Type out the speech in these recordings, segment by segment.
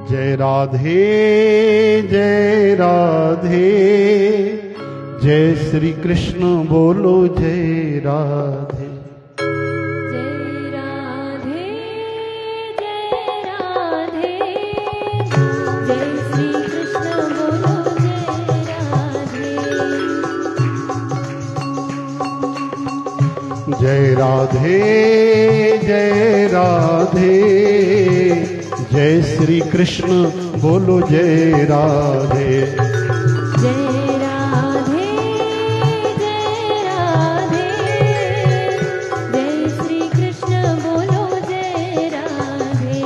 जय राधे जय राधे, जय श्री कृष्ण बोलो जय राधे। जय राधे जय राधे, जय श्री कृष्ण बोलो जय राधे। जय राधे जय राधे, जय श्री कृष्ण बोलो जय राधे। जय राधे जय राधे, जय श्री कृष्ण बोलो जय राधे।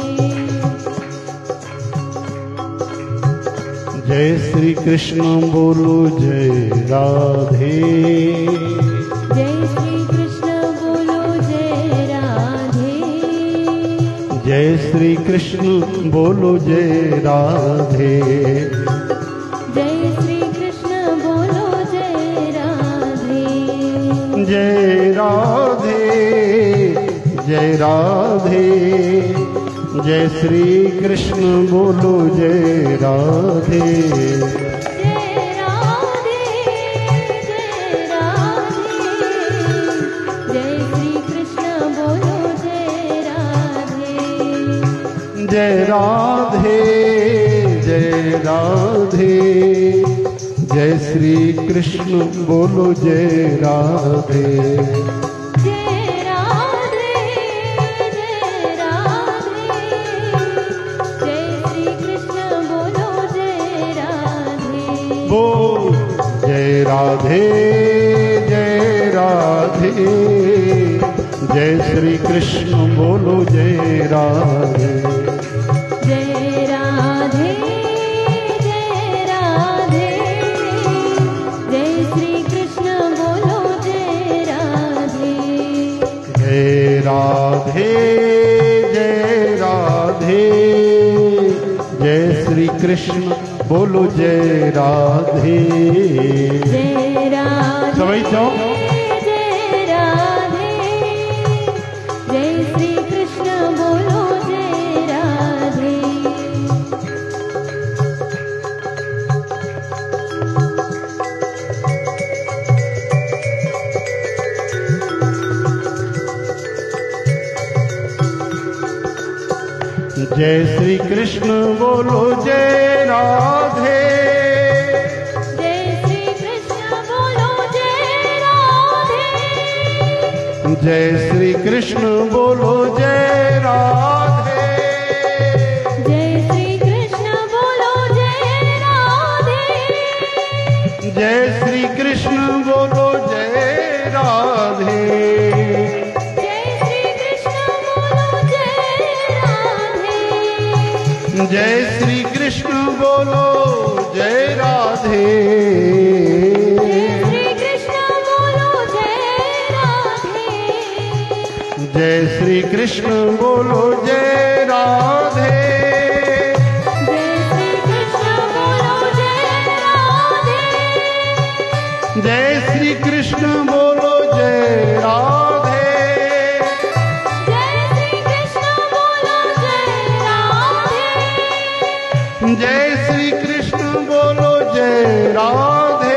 जय श्री कृष्ण बोलो जय राधे। जय श्री कृष्ण बोलो जय राधे। जय श्री कृष्ण बोलो जय राधे। जय श्री कृष्ण बोलो जय राधे। जय राधे जय राधे, जय श्री कृष्ण बोलो जय राधे। जय राधे जय राधे, जय श्री कृष्ण बोलो जय राधे। जय राधे जय राधे, जय श्री कृष्ण बोलो जय राधे। जय राधे जय राधे, जय श्री कृष्ण बोलो जय राधे। बोल जय राधे जय राधे, जय श्री कृष्ण बोलो जय राधे। जय राधे जय राधे, जय श्री कृष्ण बोलो जय राधे। जय राधे जय राधे, जय श्री कृष्ण बोलो जय राधे। जय राधे सभी जाओ। जय राधे, जय श्री कृष्ण बोलो जय राधे। जय श्री कृष्ण बोलो जय राधे। जय श्री कृष्ण बोलो जय राधे। जय श्री कृष्ण बोलो जय राधे। जय श्री कृष्ण बोलो जय राधे। जय श्री कृष्ण बोलो जय राधे। जय श्री कृष्ण बोलो जय राधे। जय श्री कृष्ण बोलो जय राधे। जय श्री कृष्ण बोलो जय राधे। जय श्री कृष्ण बोलो जय राधे। जय श्री कृष्ण बोलो जय राधे। जय श्री कृष्ण बोलो जय राधे।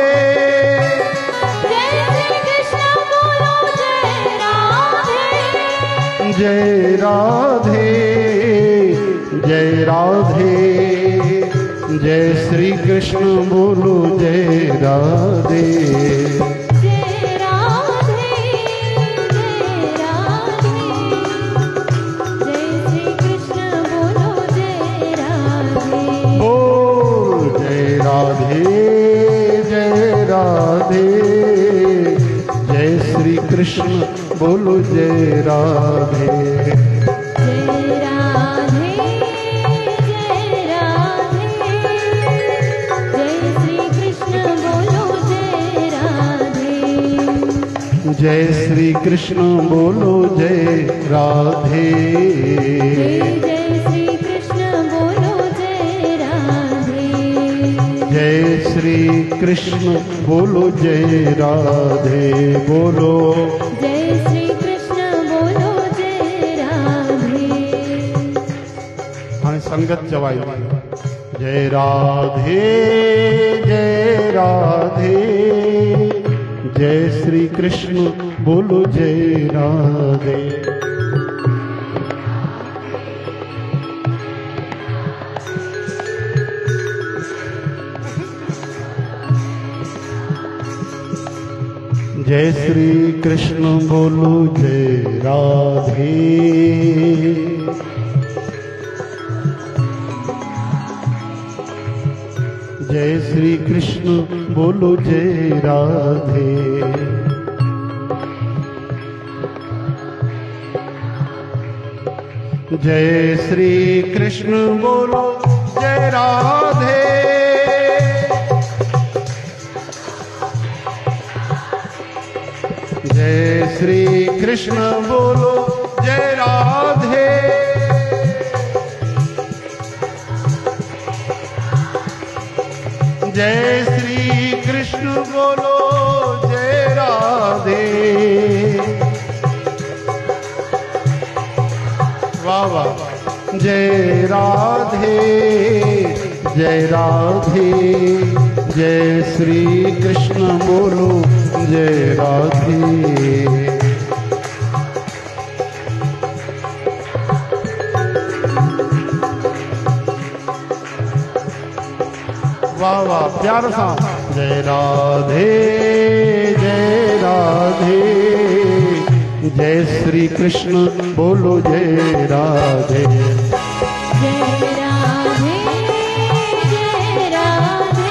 जय श्री कृष्ण बोलो जय राधे। जय राधे जय राधे, जय श्री कृष्ण बोलो जय राधे। जय राधे जय राधे, जय श्री कृष्ण बोलो जय राधे। बोल जय राधे जय राधे, जय श्री कृष्ण बोलो जय राधे। जय राधे जय राधे, जय श्री कृष्ण बोलो जय राधे। जय श्री कृष्ण बोलो जय राधे। जय श्री कृष्ण बोलो जय राधे। जय श्री कृष्ण बोलो जय राधे। बोलो जय श्री कृष्ण बोलो जय राधे। हाँ संगत चवाई। जय राधे जय राधे, जय श्री कृष्ण बोलो जय राधे। जय श्री कृष्ण बोलो जय राधे, जय श्री कृष्ण बोलो जय राधे। जय श्री कृष्ण बोलो जय राधे, जय श्री कृष्ण बोलो जय राधे। जय श्री कृष्ण बोलो जय राधे। वाह वाह। जय राधे जय राधे, जय श्री कृष्ण बोलो जय राधे। वाह वाह प्यार सा। जय राधे जय राधे, जय श्री कृष्ण बोलो जय राधे। जय राधे जय राधे,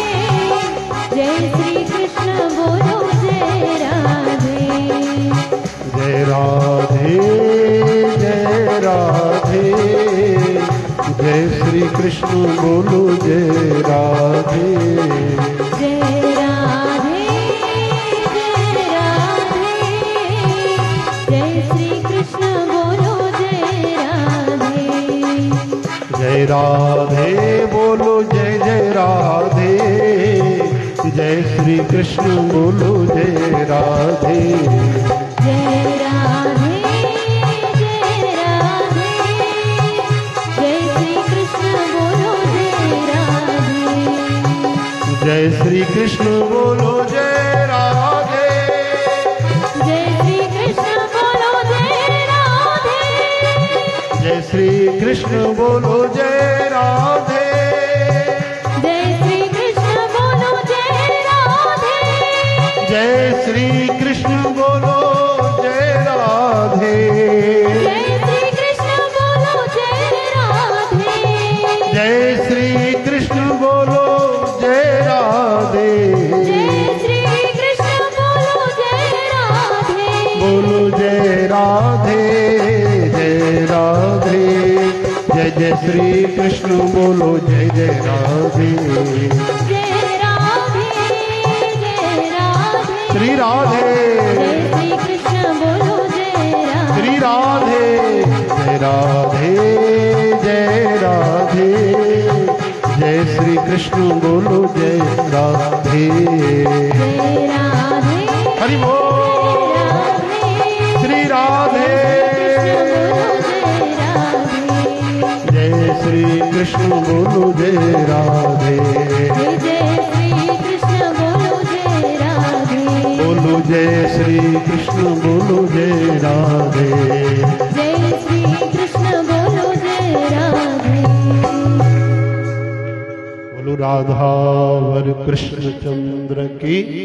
जय श्री कृष्ण बोलो जय राधे। जय राधे जय राधे, जय श्री कृष्ण बोलो जय राधे। जय राधे जय राधे, जय श्री कृष्ण बोलो जय राधे। जय राधे बोलो जय जय राधे, जय श्री कृष्ण बोलो जय राधे। जय राधे जय राधे, जय श्री कृष्ण बोलो जय राधे। जय श्री कृष्ण बोलो जय राधे, जय श्री कृष्ण बोलो जय राधे। जय श्री कृष्ण बोलो जय राधे। जय श्री कृष्ण बोलो जय राधे। जय श्री कृष्ण बोलो जय राधे। जय श्री कृष्ण बोलो जय राधे। जय श्री कृष्ण बोलो जय राधे। जय श्री कृष्ण बोलो जय राधे। बोलो जय राधे जय राधे, जय जय श्री कृष्ण बोलो जय जय राधे। जय राधे जय राधे, श्री राधे जय श्री कृष्ण बोलो जय राधे। श्री राधे जय राधे जय राधे, जय श्री कृष्ण बोलो जय राधे। जय राधे हरि बोल। श्री राधे जय श्री कृष्ण बोलो जय राधे। जय श्री कृष्ण बोलो जय राधे। बोलो जय श्री कृष्ण बोलो जय राधे। जय श्री कृष्ण बोलो जय राधे। बोलो राधा वर कृष्ण चंद्र की।